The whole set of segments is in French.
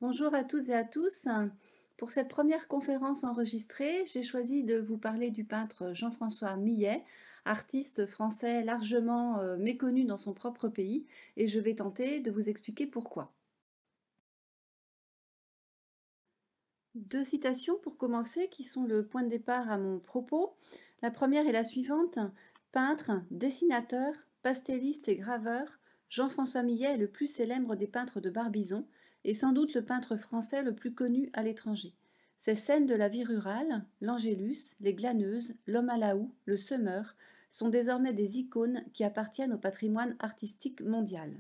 Bonjour à toutes et à tous. Pour cette première conférence enregistrée, j'ai choisi de vous parler du peintre Jean-François Millet, artiste français largement méconnu dans son propre pays, et je vais tenter de vous expliquer pourquoi. Deux citations pour commencer qui sont le point de départ à mon propos. La première est la suivante. Peintre, dessinateur, pastelliste et graveur, Jean-François Millet est le plus célèbre des peintres de Barbizon et sans doute le peintre français le plus connu à l'étranger. Ses scènes de la vie rurale, l'Angélus, les glaneuses, l'homme à la houe, le semeur, sont désormais des icônes qui appartiennent au patrimoine artistique mondial.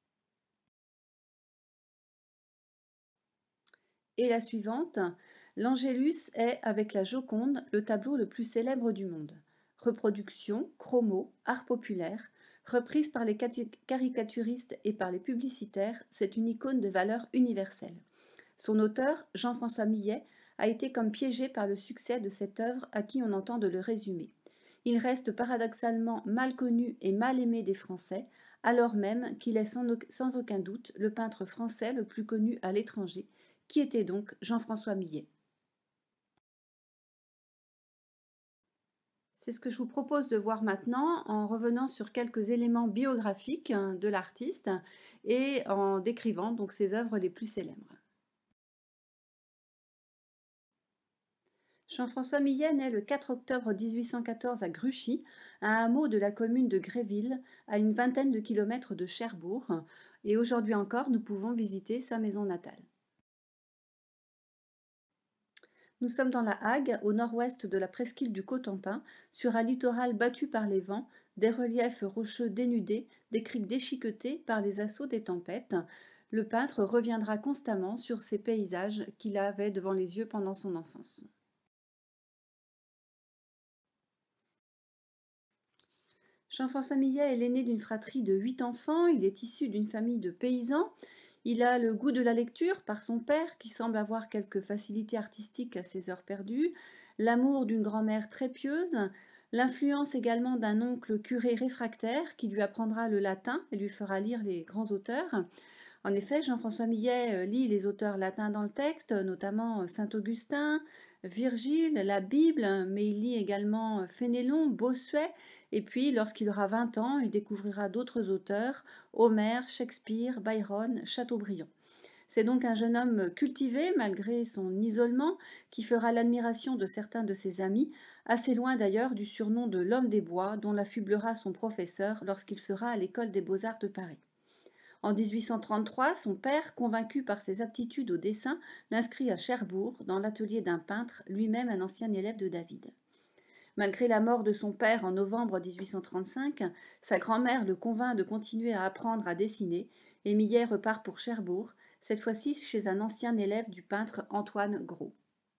Et la suivante, l'Angélus est, avec la Joconde, le tableau le plus célèbre du monde. Reproduction, chromo, art populaire, reprise par les caricaturistes et par les publicitaires, c'est une icône de valeur universelle. Son auteur, Jean-François Millet, a été comme piégé par le succès de cette œuvre à qui on entend de le résumer. Il reste paradoxalement mal connu et mal aimé des Français, alors même qu'il est sans aucun doute le peintre français le plus connu à l'étranger, qui était donc Jean-François Millet. C'est ce que je vous propose de voir maintenant en revenant sur quelques éléments biographiques de l'artiste et en décrivant donc ses œuvres les plus célèbres. Jean-François Millet naît le 4 octobre 1814 à Gruchy, un hameau de la commune de Gréville, à une vingtaine de kilomètres de Cherbourg, et aujourd'hui encore nous pouvons visiter sa maison natale. Nous sommes dans la Hague, au nord-ouest de la presqu'île du Cotentin, sur un littoral battu par les vents, des reliefs rocheux dénudés, des criques déchiquetées par les assauts des tempêtes. Le peintre reviendra constamment sur ces paysages qu'il avait devant les yeux pendant son enfance. Jean-François Millet est l'aîné d'une fratrie de 8 enfants. Il est issu d'une famille de paysans. Il a le goût de la lecture par son père, qui semble avoir quelques facilités artistiques à ses heures perdues, l'amour d'une grand-mère très pieuse, l'influence également d'un oncle curé réfractaire qui lui apprendra le latin et lui fera lire les grands auteurs. En effet, Jean-François Millet lit les auteurs latins dans le texte, notamment Saint-Augustin, Virgile, la Bible, mais il lit également Fénélon, Bossuet, et puis lorsqu'il aura 20 ans, il découvrira d'autres auteurs, Homère, Shakespeare, Byron, Chateaubriand. C'est donc un jeune homme cultivé malgré son isolement qui fera l'admiration de certains de ses amis, assez loin d'ailleurs du surnom de l'homme des bois dont l'affublera son professeur lorsqu'il sera à l'école des beaux-arts de Paris. En 1833, son père, convaincu par ses aptitudes au dessin, l'inscrit à Cherbourg, dans l'atelier d'un peintre, lui-même un ancien élève de David. Malgré la mort de son père en novembre 1835, sa grand-mère le convainc de continuer à apprendre à dessiner et Millet repart pour Cherbourg, cette fois-ci chez un ancien élève du peintre Antoine Gros.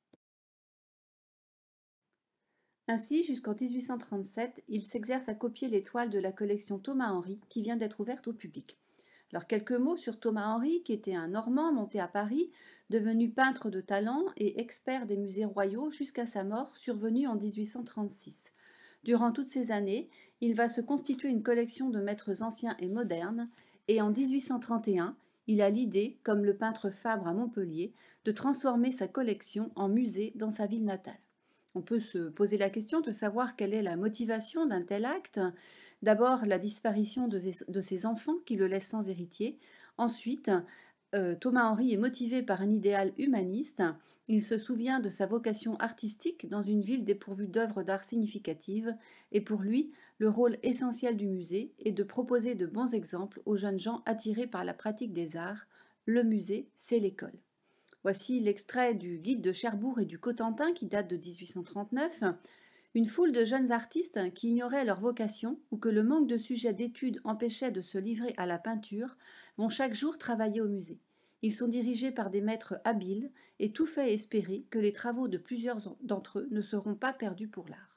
Ainsi, jusqu'en 1837, il s'exerce à copier les toiles de la collection Thomas-Henry qui vient d'être ouverte au public. Alors quelques mots sur Thomas-Henry, qui était un Normand monté à Paris, devenu peintre de talent et expert des musées royaux jusqu'à sa mort survenue en 1836. Durant toutes ces années, il va se constituer une collection de maîtres anciens et modernes, et en 1831, il a l'idée, comme le peintre Fabre à Montpellier, de transformer sa collection en musée dans sa ville natale. On peut se poser la question de savoir quelle est la motivation d'un tel acte. D'abord, la disparition de ses enfants qui le laissent sans héritier. Ensuite, Thomas-Henry est motivé par un idéal humaniste. Il se souvient de sa vocation artistique dans une ville dépourvue d'œuvres d'art significatives. Et pour lui, le rôle essentiel du musée est de proposer de bons exemples aux jeunes gens attirés par la pratique des arts. Le musée, c'est l'école. Voici l'extrait du Guide de Cherbourg et du Cotentin qui date de 1839. Une foule de jeunes artistes qui ignoraient leur vocation ou que le manque de sujets d'études empêchait de se livrer à la peinture vont chaque jour travailler au musée. Ils sont dirigés par des maîtres habiles et tout fait espérer que les travaux de plusieurs d'entre eux ne seront pas perdus pour l'art.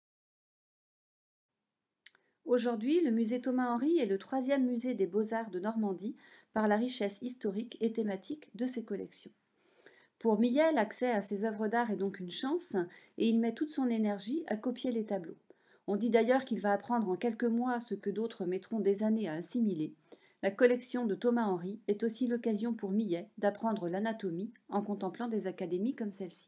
Aujourd'hui, le musée Thomas-Henry est le troisième musée des beaux-arts de Normandie par la richesse historique et thématique de ses collections. Pour Millet, l'accès à ses œuvres d'art est donc une chance et il met toute son énergie à copier les tableaux. On dit d'ailleurs qu'il va apprendre en quelques mois ce que d'autres mettront des années à assimiler. La collection de Thomas Henry est aussi l'occasion pour Millet d'apprendre l'anatomie en contemplant des académies comme celle-ci.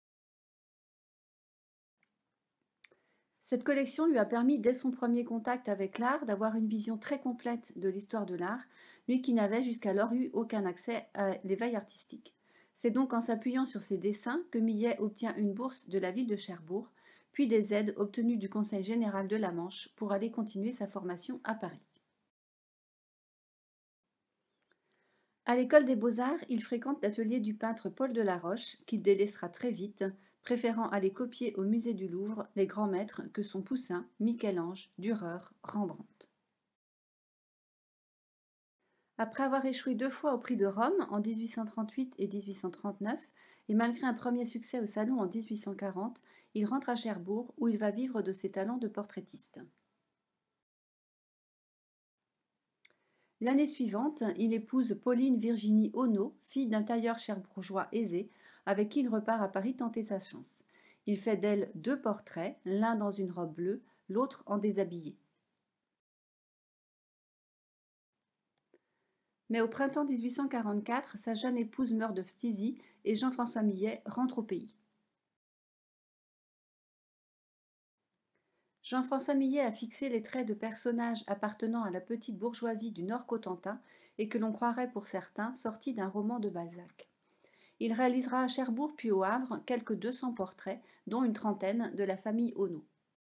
Cette collection lui a permis, dès son premier contact avec l'art, d'avoir une vision très complète de l'histoire de l'art, lui qui n'avait jusqu'alors eu aucun accès à l'éveil artistique. C'est donc en s'appuyant sur ses dessins que Millet obtient une bourse de la ville de Cherbourg, puis des aides obtenues du Conseil général de la Manche pour aller continuer sa formation à Paris. À l'école des beaux-arts, il fréquente l'atelier du peintre Paul Delaroche, qu'il délaissera très vite, préférant aller copier au musée du Louvre les grands maîtres que sont Poussin, Michel-Ange, Dürer, Rembrandt. Après avoir échoué 2 fois au prix de Rome en 1838 et 1839, et malgré un premier succès au salon en 1840, il rentre à Cherbourg où il va vivre de ses talents de portraitiste. L'année suivante, il épouse Pauline Virginie Auneau, fille d'un tailleur cherbourgeois aisé, avec qui il repart à Paris tenter sa chance. Il fait d'elle 2 portraits, l'un dans une robe bleue, l'autre en déshabillé. Mais au printemps 1844, sa jeune épouse meurt de phtisie et Jean-François Millet rentre au pays. Jean-François Millet a fixé les traits de personnages appartenant à la petite bourgeoisie du Nord-Cotentin et que l'on croirait pour certains sortis d'un roman de Balzac. Il réalisera à Cherbourg puis au Havre quelques 200 portraits, dont une trentaine de la famille Auneau.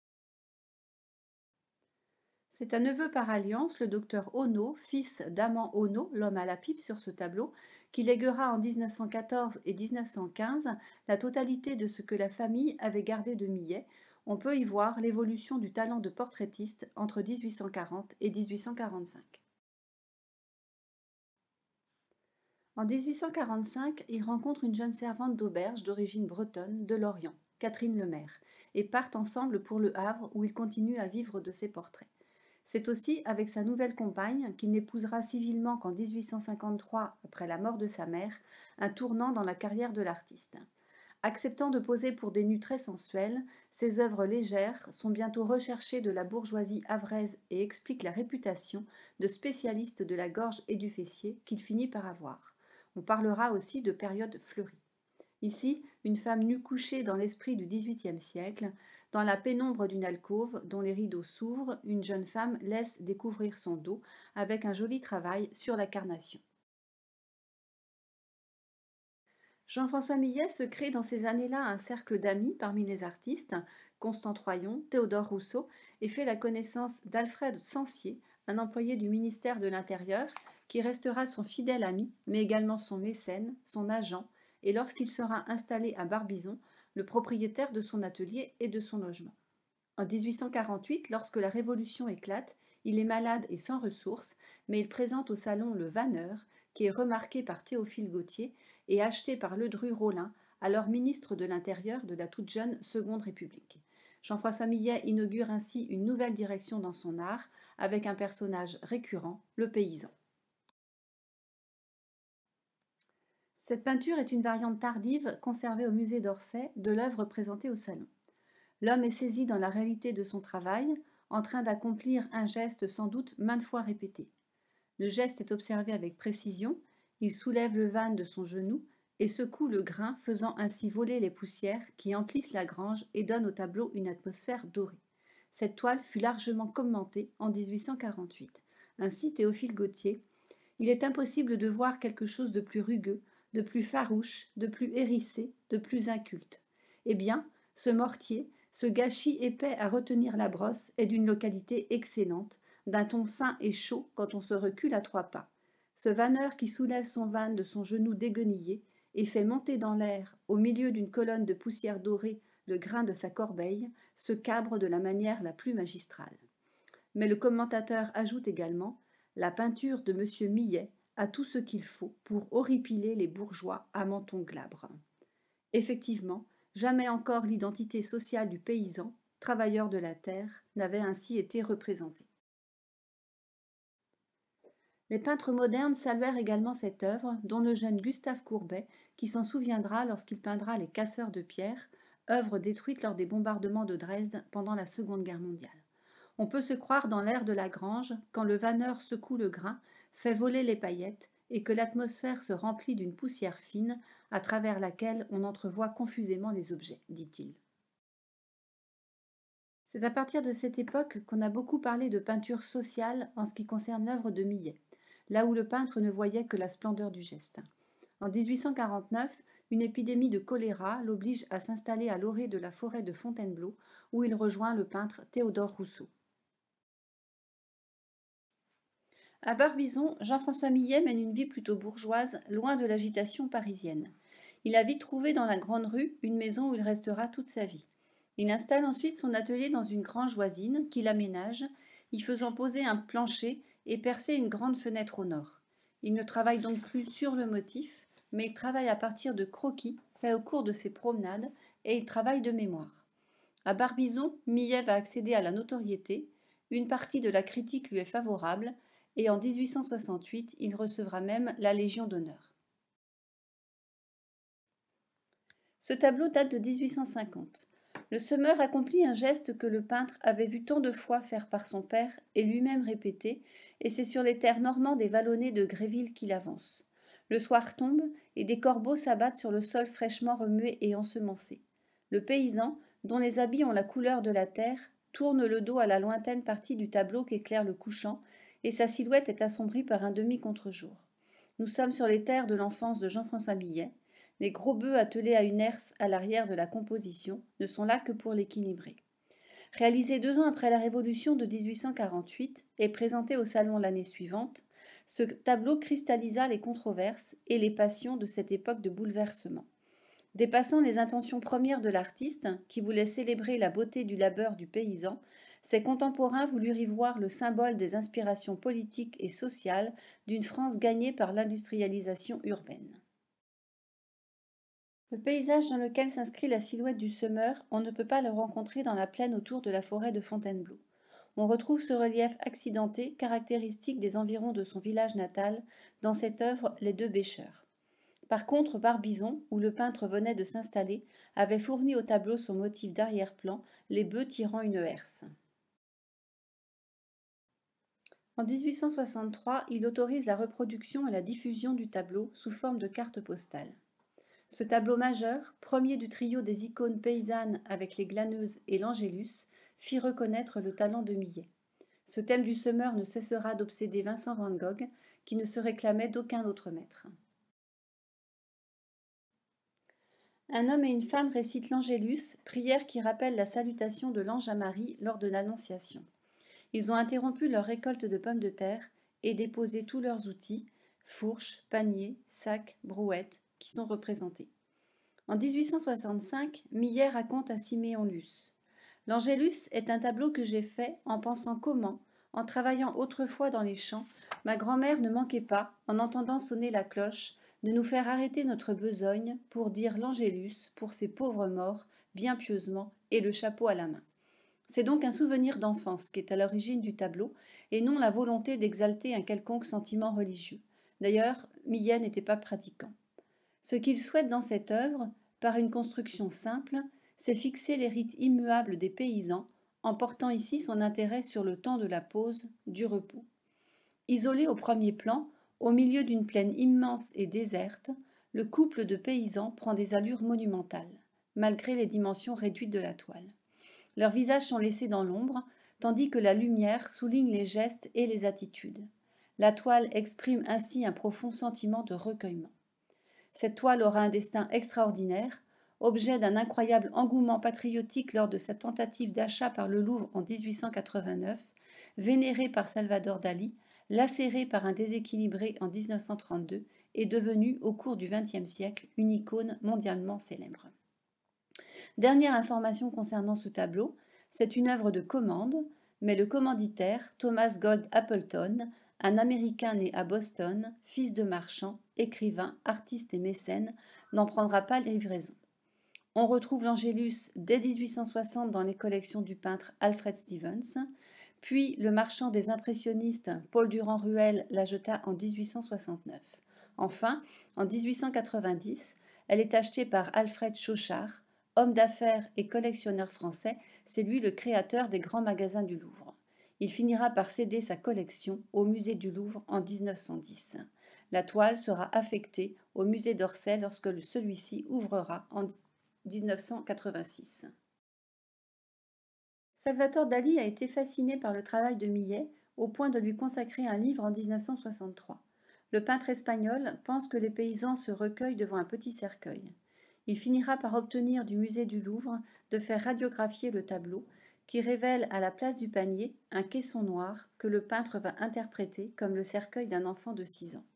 C'est un neveu par alliance, le docteur Auneau, fils d'Amand Auneau, l'homme à la pipe sur ce tableau, qui léguera en 1914 et 1915 la totalité de ce que la famille avait gardé de Millet. On peut y voir l'évolution du talent de portraitiste entre 1840 et 1845. En 1845, il rencontre une jeune servante d'auberge d'origine bretonne de Lorient, Catherine Lemaire, et partent ensemble pour Le Havre où il continue à vivre de ses portraits. C'est aussi avec sa nouvelle compagne qu'il n'épousera civilement qu'en 1853, après la mort de sa mère, un tournant dans la carrière de l'artiste. Acceptant de poser pour des nus très sensuels, ses œuvres légères sont bientôt recherchées de la bourgeoisie havraise et expliquent la réputation de spécialiste de la gorge et du fessier qu'il finit par avoir. On parlera aussi de période fleurie. Ici, une femme nue couchée dans l'esprit du XVIIIe siècle, dans la pénombre d'une alcôve dont les rideaux s'ouvrent, une jeune femme laisse découvrir son dos avec un joli travail sur la carnation. Jean-François Millet se crée dans ces années-là un cercle d'amis parmi les artistes, Constant Troyon, Théodore Rousseau, et fait la connaissance d'Alfred Censier, un employé du ministère de l'Intérieur, qui restera son fidèle ami, mais également son mécène, son agent, et lorsqu'il sera installé à Barbizon, le propriétaire de son atelier et de son logement. En 1848, lorsque la Révolution éclate, il est malade et sans ressources, mais il présente au salon le Vanneur, qui est remarqué par Théophile Gautier et acheté par Ledru-Rollin, alors ministre de l'Intérieur de la toute jeune Seconde République. Jean-François Millet inaugure ainsi une nouvelle direction dans son art, avec un personnage récurrent, le paysan. Cette peinture est une variante tardive, conservée au musée d'Orsay, de l'œuvre présentée au salon. L'homme est saisi dans la réalité de son travail, en train d'accomplir un geste sans doute maintes fois répété. Le geste est observé avec précision, il soulève le van de son genou et secoue le grain, faisant ainsi voler les poussières qui emplissent la grange et donnent au tableau une atmosphère dorée. Cette toile fut largement commentée en 1848. Ainsi Théophile Gautier, il est impossible de voir quelque chose de plus rugueux, de plus farouche, de plus hérissé, de plus inculte. Eh bien, ce mortier, ce gâchis épais à retenir la brosse est d'une localité excellente, d'un ton fin et chaud quand on se recule à 3 pas. Ce vanneur qui soulève son van de son genou déguenillé et fait monter dans l'air, au milieu d'une colonne de poussière dorée, le grain de sa corbeille, se cabre de la manière la plus magistrale. Mais le commentateur ajoute également « La peinture de M. Millet a tout ce qu'il faut pour horripiler les bourgeois à menton glabre. » Effectivement, jamais encore l'identité sociale du paysan, travailleur de la terre, n'avait ainsi été représentée. Les peintres modernes saluèrent également cette œuvre, dont le jeune Gustave Courbet, qui s'en souviendra lorsqu'il peindra Les Casseurs de pierre, œuvre détruite lors des bombardements de Dresde pendant la Seconde Guerre mondiale. On peut se croire dans l'air de la grange quand le vanneur secoue le grain, fait voler les paillettes et que l'atmosphère se remplit d'une poussière fine à travers laquelle on entrevoit confusément les objets, dit-il. C'est à partir de cette époque qu'on a beaucoup parlé de peinture sociale en ce qui concerne l'œuvre de Millet, là où le peintre ne voyait que la splendeur du geste. En 1849, une épidémie de choléra l'oblige à s'installer à l'orée de la forêt de Fontainebleau, où il rejoint le peintre Théodore Rousseau. À Barbizon, Jean-François Millet mène une vie plutôt bourgeoise, loin de l'agitation parisienne. Il a vite trouvé dans la Grande Rue une maison où il restera toute sa vie. Il installe ensuite son atelier dans une grange voisine qu'il aménage, y faisant poser un plancher et percer une grande fenêtre au nord. Il ne travaille donc plus sur le motif, mais il travaille à partir de croquis faits au cours de ses promenades et il travaille de mémoire. À Barbizon, Millet va accéder à la notoriété, une partie de la critique lui est favorable, et en 1868, il recevra même la Légion d'honneur. Ce tableau date de 1850. Le semeur accomplit un geste que le peintre avait vu tant de fois faire par son père et lui-même répéter, et c'est sur les terres normandes et vallonnées de Gréville qu'il avance. Le soir tombe et des corbeaux s'abattent sur le sol fraîchement remué et ensemencé. Le paysan, dont les habits ont la couleur de la terre, tourne le dos à la lointaine partie du tableau qu'éclaire le couchant, et sa silhouette est assombrie par un demi-contre-jour. Nous sommes sur les terres de l'enfance de Jean-François Millet. Les gros bœufs attelés à une herse à l'arrière de la composition ne sont là que pour l'équilibrer. Réalisé 2 ans après la Révolution de 1848 et présenté au Salon l'année suivante, ce tableau cristallisa les controverses et les passions de cette époque de bouleversement. Dépassant les intentions premières de l'artiste, qui voulait célébrer la beauté du labeur du paysan, ses contemporains voulurent y voir le symbole des inspirations politiques et sociales d'une France gagnée par l'industrialisation urbaine. Le paysage dans lequel s'inscrit la silhouette du semeur, on ne peut pas le rencontrer dans la plaine autour de la forêt de Fontainebleau. On retrouve ce relief accidenté, caractéristique des environs de son village natal, dans cette œuvre Les Deux Bêcheurs. Par contre, Barbizon, où le peintre venait de s'installer, avait fourni au tableau son motif d'arrière-plan, les bœufs tirant une herse. En 1863, il autorise la reproduction et la diffusion du tableau sous forme de carte postale. Ce tableau majeur, premier du trio des icônes paysannes avec les glaneuses et l'angélus, fit reconnaître le talent de Millet. Ce thème du semeur ne cessera d'obséder Vincent van Gogh, qui ne se réclamait d'aucun autre maître. Un homme et une femme récitent l'Angélus, prière qui rappelle la salutation de l'ange à Marie lors de l'Annonciation. Ils ont interrompu leur récolte de pommes de terre et déposé tous leurs outils, fourches, paniers, sacs, brouettes, qui sont représentés. En 1865, Millet raconte à Siméon Luce: L'Angélus est un tableau que j'ai fait en pensant comment, en travaillant autrefois dans les champs, ma grand-mère ne manquait pas, en entendant sonner la cloche, de nous faire arrêter notre besogne pour dire l'Angélus pour ces pauvres morts, bien pieusement, et le chapeau à la main. C'est donc un souvenir d'enfance qui est à l'origine du tableau, et non la volonté d'exalter un quelconque sentiment religieux. D'ailleurs, Millet n'était pas pratiquant. Ce qu'il souhaite dans cette œuvre, par une construction simple, c'est fixer les rites immuables des paysans, en portant ici son intérêt sur le temps de la pause, du repos. Isolé au premier plan, au milieu d'une plaine immense et déserte, le couple de paysans prend des allures monumentales, malgré les dimensions réduites de la toile. Leurs visages sont laissés dans l'ombre, tandis que la lumière souligne les gestes et les attitudes. La toile exprime ainsi un profond sentiment de recueillement. Cette toile aura un destin extraordinaire, objet d'un incroyable engouement patriotique lors de sa tentative d'achat par le Louvre en 1889, vénérée par Salvador Dali, lacérée par un déséquilibré en 1932 et devenue, au cours du XXe siècle, une icône mondialement célèbre. Dernière information concernant ce tableau, c'est une œuvre de commande, mais le commanditaire, Thomas Gold Appleton, un Américain né à Boston, fils de marchand, écrivain, artiste et mécène, n'en prendra pas livraison. On retrouve l'Angélus dès 1860 dans les collections du peintre Alfred Stevens, puis le marchand des impressionnistes Paul Durand-Ruel la jeta en 1869. Enfin, en 1890, elle est achetée par Alfred Chauchard, homme d'affaires et collectionneur français, c'est lui le créateur des grands magasins du Louvre. Il finira par céder sa collection au musée du Louvre en 1910. La toile sera affectée au musée d'Orsay lorsque celui-ci ouvrira en 1986. Salvatore Dali a été fasciné par le travail de Millet au point de lui consacrer un livre en 1963. Le peintre espagnol pense que les paysans se recueillent devant un petit cercueil. Il finira par obtenir du musée du Louvre de faire radiographier le tableau qui révèle à la place du panier un caisson noir que le peintre va interpréter comme le cercueil d'un enfant de 6 ans.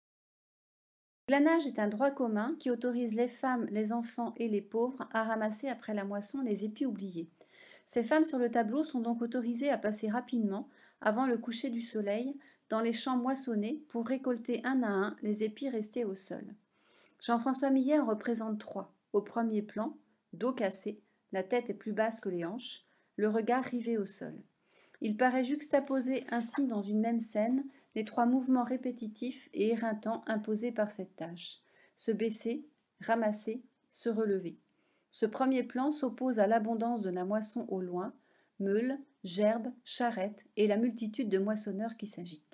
Le glanage est un droit commun qui autorise les femmes, les enfants et les pauvres à ramasser après la moisson les épis oubliés. Ces femmes sur le tableau sont donc autorisées à passer rapidement, avant le coucher du soleil, dans les champs moissonnés pour récolter un à un les épis restés au sol. Jean-François Millet en représente 3. Au premier plan, dos cassé, la tête est plus basse que les hanches, le regard rivé au sol. Il paraît juxtaposer ainsi dans une même scène les 3 mouvements répétitifs et éreintants imposés par cette tâche. Se baisser, ramasser, se relever. Ce premier plan s'oppose à l'abondance de la moisson au loin, meules, gerbes, charrettes et la multitude de moissonneurs qui s'agitent.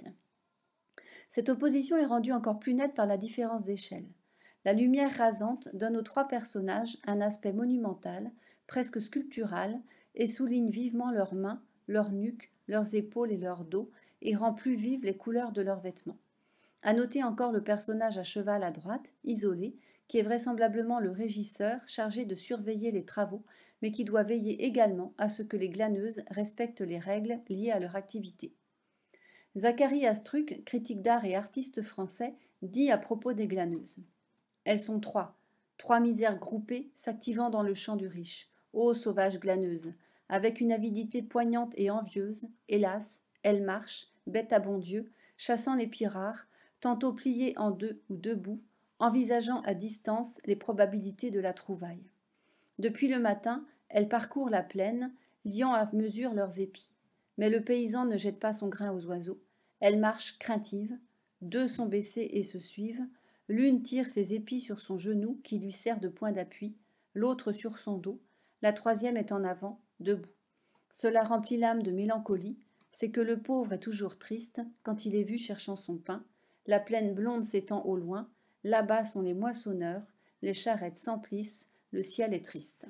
Cette opposition est rendue encore plus nette par la différence d'échelle. La lumière rasante donne aux 3 personnages un aspect monumental, presque sculptural, et souligne vivement leurs mains, leur nuque, leurs épaules et leur dos, et rend plus vives les couleurs de leurs vêtements. À noter encore le personnage à cheval à droite, isolé, qui est vraisemblablement le régisseur chargé de surveiller les travaux, mais qui doit veiller également à ce que les glaneuses respectent les règles liées à leur activité. Zacharie Astruc, critique d'art et artiste français, dit à propos des glaneuses. Elles sont 3 misères groupées s'activant dans le champ du riche. Ô sauvages glaneuses, avec une avidité poignante et envieuse, hélas, elles marchent, bêtes à bon Dieu, chassant les pieds rares, tantôt pliées en 2 ou debout, envisageant à distance les probabilités de la trouvaille. Depuis le matin, elles parcourent la plaine, liant à mesure leurs épis. Mais le paysan ne jette pas son grain aux oiseaux. Elles marchent craintives, 2 sont baissées et se suivent. L'une tire ses épis sur son genou qui lui sert de point d'appui, l'autre sur son dos, la 3e est en avant, debout. Cela remplit l'âme de mélancolie, c'est que le pauvre est toujours triste quand il est vu cherchant son pain, la plaine blonde s'étend au loin, là-bas sont les moissonneurs, les charrettes s'emplissent, le ciel est triste.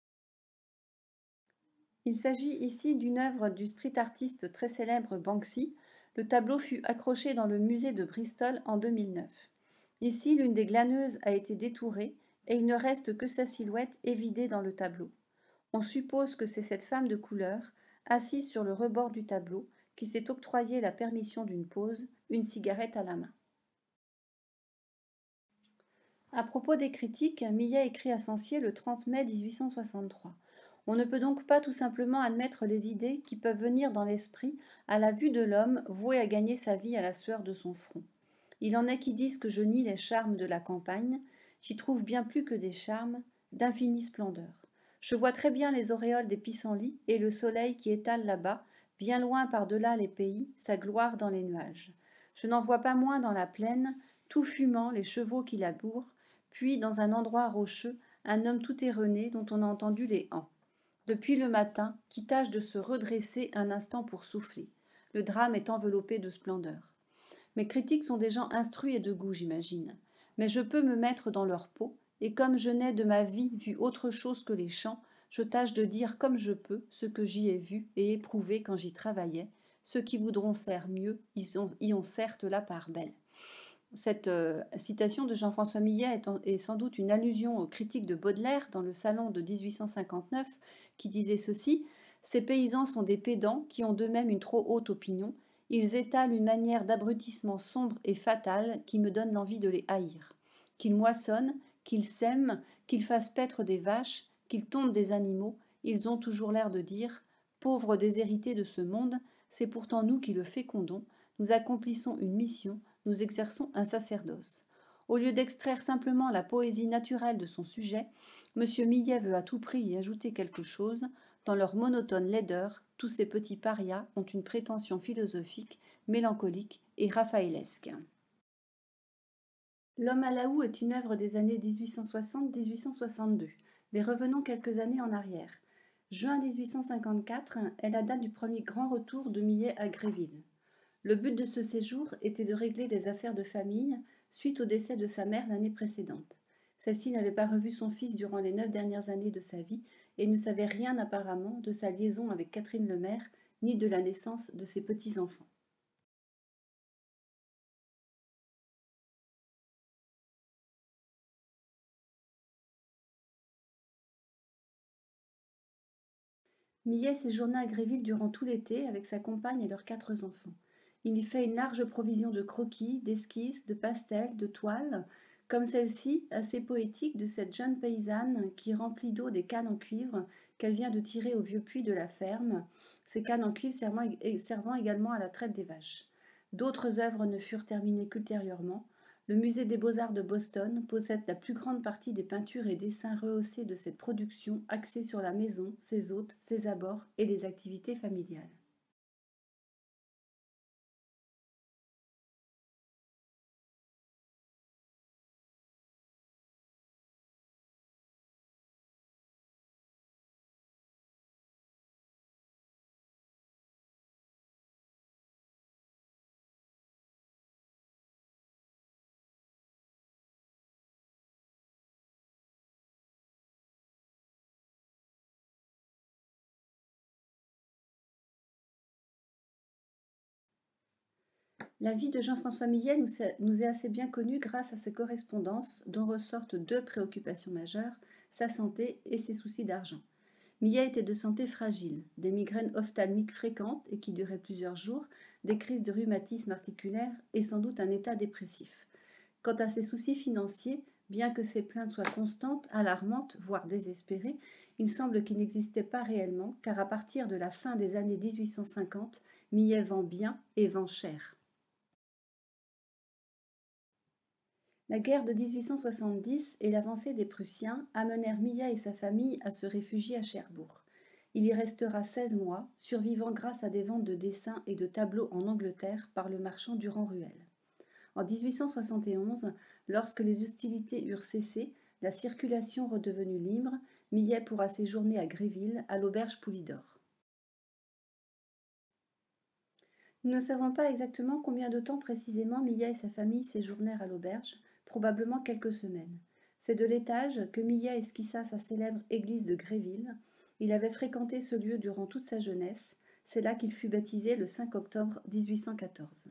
Il s'agit ici d'une œuvre du street artiste très célèbre Banksy. Le tableau fut accroché dans le musée de Bristol en 2009. Ici, l'une des glaneuses a été détourée et il ne reste que sa silhouette évidée dans le tableau. On suppose que c'est cette femme de couleur, assise sur le rebord du tableau, qui s'est octroyé la permission d'une pause, une cigarette à la main. À propos des critiques, Millet écrit à Censier le 30 mai 1863. On ne peut donc pas tout simplement admettre les idées qui peuvent venir dans l'esprit à la vue de l'homme voué à gagner sa vie à la sueur de son front. Il en est qui disent que je nie les charmes de la campagne, j'y trouve bien plus que des charmes, d'infinie splendeur. Je vois très bien les auréoles des pissenlits et le soleil qui étale là-bas, bien loin par-delà les pays, sa gloire dans les nuages. Je n'en vois pas moins dans la plaine, tout fumant, les chevaux qui labourent, puis dans un endroit rocheux, un homme tout errené dont on a entendu les hants. Depuis le matin, qui tâche de se redresser un instant pour souffler. Le drame est enveloppé de splendeur. Mes critiques sont des gens instruits et de goût, j'imagine. Mais je peux me mettre dans leur peau, et comme je n'ai de ma vie vu autre chose que les champs, je tâche de dire comme je peux ce que j'y ai vu et éprouvé quand j'y travaillais. Ceux qui voudront faire mieux y ont certes la part belle. Cette citation de Jean-François Millet est sans doute une allusion aux critiques de Baudelaire dans le salon de 1859 qui disait ceci: « Ces paysans sont des pédants qui ont d'eux-mêmes une trop haute opinion. Ils étalent une manière d'abrutissement sombre et fatale qui me donne l'envie de les haïr. Qu'ils moissonnent, qu'ils sèment, qu'ils fassent paître des vaches, qu'ils tondent des animaux, ils ont toujours l'air de dire: pauvres déshérités de ce monde, c'est pourtant nous qui le fécondons, nous accomplissons une mission, nous exerçons un sacerdoce. » Au lieu d'extraire simplement la poésie naturelle de son sujet, M. Millet veut à tout prix y ajouter quelque chose. Dans leur monotone laideur, tous ces petits parias ont une prétention philosophique, mélancolique et raphaëlesque. L'homme à la houe est une œuvre des années 1860-1862, mais revenons quelques années en arrière. Juin 1854 est la date du premier grand retour de Millet à Gréville. Le but de ce séjour était de régler des affaires de famille suite au décès de sa mère l'année précédente. Celle-ci n'avait pas revu son fils durant les 9 dernières années de sa vie et ne savait rien apparemment de sa liaison avec Catherine Lemaire ni de la naissance de ses petits-enfants. Millet séjourna à Gréville durant tout l'été avec sa compagne et leurs 4 enfants. Il y fait une large provision de croquis, d'esquisses, de pastels, de toiles, comme celle-ci, assez poétique, de cette jeune paysanne qui remplit d'eau des cannes en cuivre qu'elle vient de tirer au vieux puits de la ferme, ces cannes en cuivre servant également à la traite des vaches. D'autres œuvres ne furent terminées qu'ultérieurement. Le musée des beaux-arts de Boston possède la plus grande partie des peintures et dessins rehaussés de cette production axée sur la maison, ses hôtes, ses abords et les activités familiales. La vie de Jean-François Millet nous est assez bien connue grâce à ses correspondances dont ressortent deux préoccupations majeures, sa santé et ses soucis d'argent. Millet était de santé fragile, des migraines ophtalmiques fréquentes et qui duraient plusieurs jours, des crises de rhumatisme articulaire et sans doute un état dépressif. Quant à ses soucis financiers, bien que ses plaintes soient constantes, alarmantes, voire désespérées, il semble qu'ils n'existaient pas réellement, car à partir de la fin des années 1850, Millet vend bien et vend cher. La guerre de 1870 et l'avancée des Prussiens amenèrent Millet et sa famille à se réfugier à Cherbourg. Il y restera 16 mois, survivant grâce à des ventes de dessins et de tableaux en Angleterre par le marchand Durand-Ruel. En 1871, lorsque les hostilités eurent cessé, la circulation redevenue libre, Millet pourra séjourner à Gréville, à l'auberge Poulidor. Nous ne savons pas exactement combien de temps précisément Millet et sa famille séjournèrent à l'auberge, probablement quelques semaines. C'est de l'étage que Millet esquissa sa célèbre église de Gréville. Il avait fréquenté ce lieu durant toute sa jeunesse. C'est là qu'il fut baptisé le 5 octobre 1814.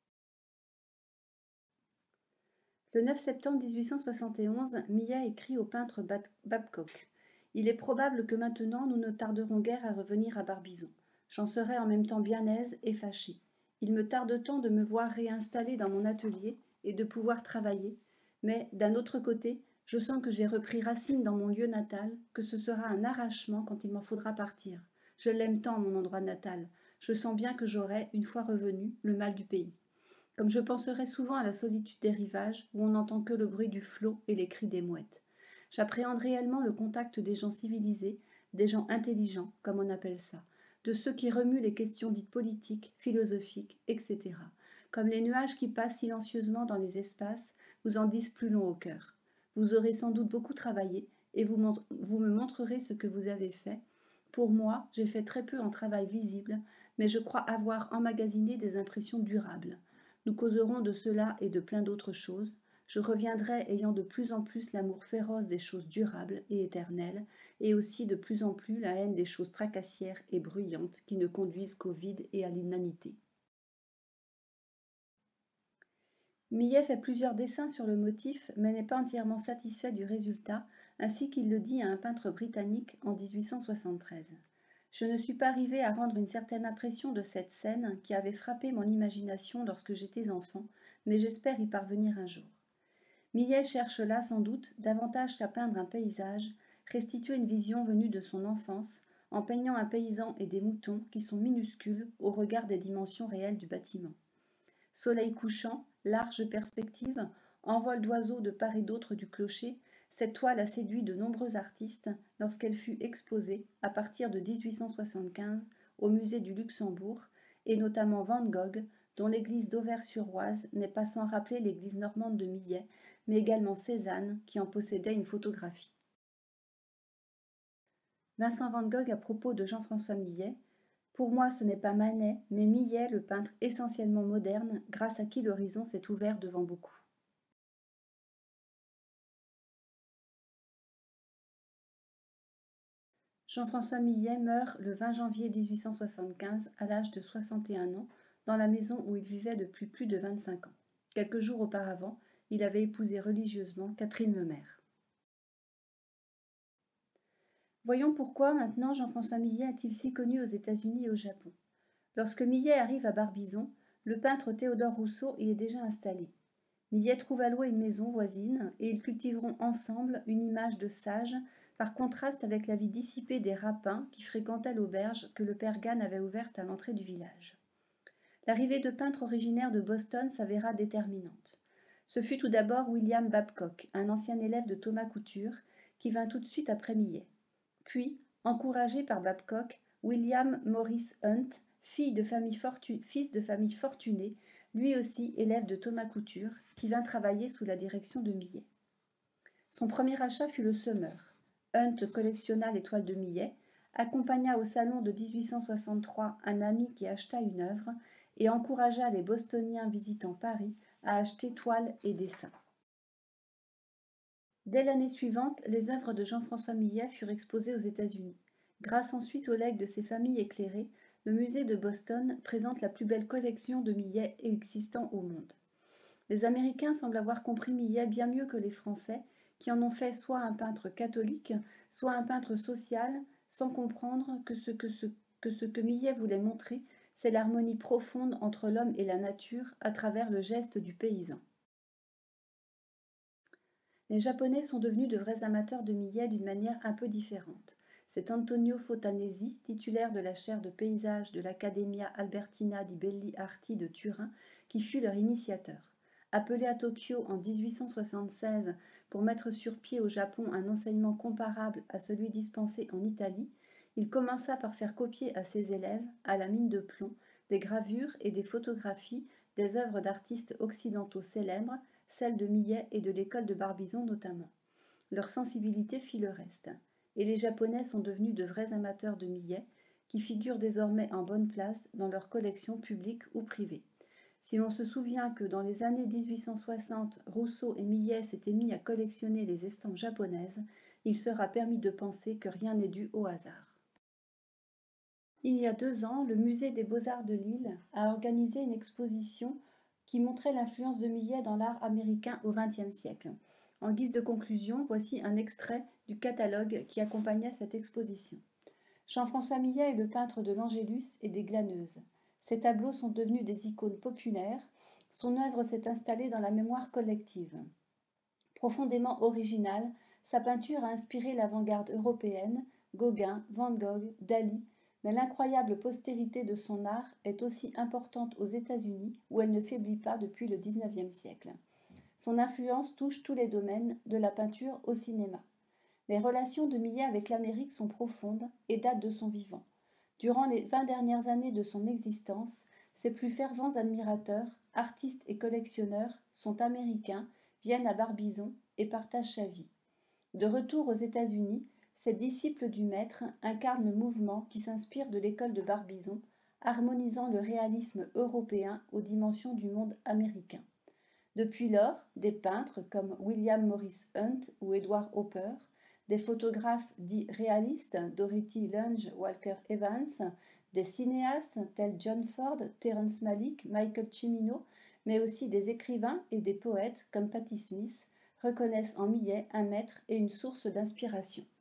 Le 9 septembre 1871, Millet écrit au peintre Babcock. Il est probable que maintenant nous ne tarderons guère à revenir à Barbizon. J'en serai en même temps bien aise et fâchée. Il me tarde tant de me voir réinstallée dans mon atelier et de pouvoir travailler, mais d'un autre côté, je sens que j'ai repris racine dans mon lieu natal, que ce sera un arrachement quand il m'en faudra partir. Je l'aime tant, mon endroit natal. Je sens bien que j'aurai, une fois revenu, le mal du pays. Comme je penserai souvent à la solitude des rivages, où on n'entend que le bruit du flot et les cris des mouettes. J'appréhende réellement le contact des gens civilisés, des gens intelligents, comme on appelle ça, de ceux qui remuent les questions dites politiques, philosophiques, etc. Comme les nuages qui passent silencieusement dans les espaces, vous en disent plus long au cœur. Vous aurez sans doute beaucoup travaillé, et vous me montrerez ce que vous avez fait. Pour moi, j'ai fait très peu en travail visible, mais je crois avoir emmagasiné des impressions durables. Nous causerons de cela et de plein d'autres choses. Je reviendrai ayant de plus en plus l'amour féroce des choses durables et éternelles, et aussi de plus en plus la haine des choses tracassières et bruyantes qui ne conduisent qu'au vide et à l'inanité. Millet fait plusieurs dessins sur le motif, mais n'est pas entièrement satisfait du résultat, ainsi qu'il le dit à un peintre britannique en 1873. Je ne suis pas arrivé à rendre une certaine impression de cette scène qui avait frappé mon imagination lorsque j'étais enfant, mais j'espère y parvenir un jour. Millet cherche là, sans doute, davantage qu'à peindre un paysage, restituer une vision venue de son enfance, en peignant un paysan et des moutons qui sont minuscules au regard des dimensions réelles du bâtiment. Soleil couchant, large perspective, envol d'oiseaux de part et d'autre du clocher, cette toile a séduit de nombreux artistes lorsqu'elle fut exposée, à partir de 1875, au musée du Luxembourg, et notamment Van Gogh, dont l'église d'Auvers-sur-Oise n'est pas sans rappeler l'église normande de Millet, mais également Cézanne, qui en possédait une photographie. Vincent van Gogh à propos de Jean-François Millet: pour moi, ce n'est pas Manet, mais Millet, le peintre essentiellement moderne, grâce à qui l'horizon s'est ouvert devant beaucoup. Jean-François Millet meurt le 20 janvier 1875 à l'âge de 61 ans dans la maison où il vivait depuis plus de 25 ans. Quelques jours auparavant, il avait épousé religieusement Catherine Lemaire. Voyons pourquoi maintenant Jean-François Millet est-il si connu aux États-Unis et au Japon. Lorsque Millet arrive à Barbizon, le peintre Théodore Rousseau y est déjà installé. Millet trouve à louer une maison voisine et ils cultiveront ensemble une image de sage par contraste avec la vie dissipée des rapins qui fréquentaient l'auberge que le père Gann avait ouverte à l'entrée du village. L'arrivée de peintres originaires de Boston s'avéra déterminante. Ce fut tout d'abord William Babcock, un ancien élève de Thomas Couture, qui vint tout de suite après Millet. Puis, encouragé par Babcock, William Morris Hunt, fils de famille fortunée, lui aussi élève de Thomas Couture, qui vint travailler sous la direction de Millet. Son premier achat fut le semeur. Hunt collectionna les toiles de Millet, accompagna au salon de 1863 un ami qui acheta une œuvre et encouragea les Bostoniens visitant Paris à acheter toiles et dessins. Dès l'année suivante, les œuvres de Jean-François Millet furent exposées aux États-Unis. Grâce ensuite aux legs de ses familles éclairées, le musée de Boston présente la plus belle collection de Millet existant au monde. Les Américains semblent avoir compris Millet bien mieux que les Français, qui en ont fait soit un peintre catholique, soit un peintre social, sans comprendre que ce que Millet voulait montrer, c'est l'harmonie profonde entre l'homme et la nature à travers le geste du paysan. Les Japonais sont devenus de vrais amateurs de Millet d'une manière un peu différente. C'est Antonio Fotanesi, titulaire de la chaire de paysage de l'Accademia Albertina di Belli Arti de Turin, qui fut leur initiateur. Appelé à Tokyo en 1876 pour mettre sur pied au Japon un enseignement comparable à celui dispensé en Italie, il commença par faire copier à ses élèves, à la mine de plomb, des gravures et des photographies des œuvres d'artistes occidentaux célèbres, celles de Millet et de l'école de Barbizon notamment. Leur sensibilité fit le reste, et les Japonais sont devenus de vrais amateurs de Millet, qui figurent désormais en bonne place dans leurs collections publiques ou privées. Si l'on se souvient que dans les années 1860, Rousseau et Millet s'étaient mis à collectionner les estampes japonaises, il sera permis de penser que rien n'est dû au hasard. Il y a 2 ans, le Musée des Beaux-Arts de Lille a organisé une exposition qui montrait l'influence de Millet dans l'art américain au XXe siècle. En guise de conclusion, voici un extrait du catalogue qui accompagnait cette exposition. Jean-François Millet est le peintre de l'Angélus et des Glaneuses. Ses tableaux sont devenus des icônes populaires. Son œuvre s'est installée dans la mémoire collective. Profondément originale, sa peinture a inspiré l'avant-garde européenne, Gauguin, Van Gogh, Dali, mais l'incroyable postérité de son art est aussi importante aux États-Unis, où elle ne faiblit pas depuis le XIXe siècle. Son influence touche tous les domaines, de la peinture au cinéma. Les relations de Millet avec l'Amérique sont profondes et datent de son vivant. Durant les 20 dernières années de son existence, ses plus fervents admirateurs, artistes et collectionneurs, sont américains, viennent à Barbizon et partagent sa vie. De retour aux États-Unis, ces disciples du maître incarnent le mouvement qui s'inspire de l'école de Barbizon, harmonisant le réalisme européen aux dimensions du monde américain. Depuis lors, des peintres comme William Morris Hunt ou Edward Hopper, des photographes dits réalistes, Dorothy Lange, Walker Evans, des cinéastes tels John Ford, Terrence Malick, Michael Cimino, mais aussi des écrivains et des poètes comme Patti Smith, reconnaissent en Millet un maître et une source d'inspiration.